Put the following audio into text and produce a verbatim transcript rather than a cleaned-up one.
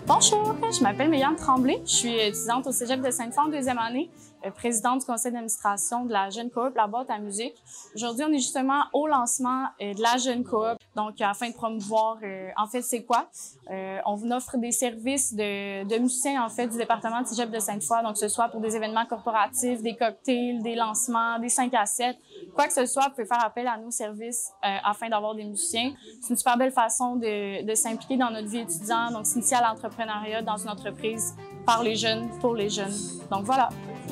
Bonjour, je m'appelle Méliane Tremblay, je suis étudiante au Cégep de Sainte-Foy en deuxième année, présidente du conseil d'administration de la Jeune Coop La Boîte à musique. Aujourd'hui, on est justement au lancement de la Jeune Coop, donc afin de promouvoir, euh, en fait, c'est quoi? Euh, on vous offre des services de, de musiciens, en fait, du département de Cégep de Sainte-Foy, donc que ce soit pour des événements corporatifs, des cocktails, des lancements, des cinq à sept, quoi que ce soit, vous pouvez faire appel à nos services euh, afin d'avoir des musiciens. C'est une super belle façon de, de s'impliquer dans notre vie étudiante, donc s'initier à l'entrepreneuriat dans une entreprise par les jeunes, pour les jeunes. Donc voilà.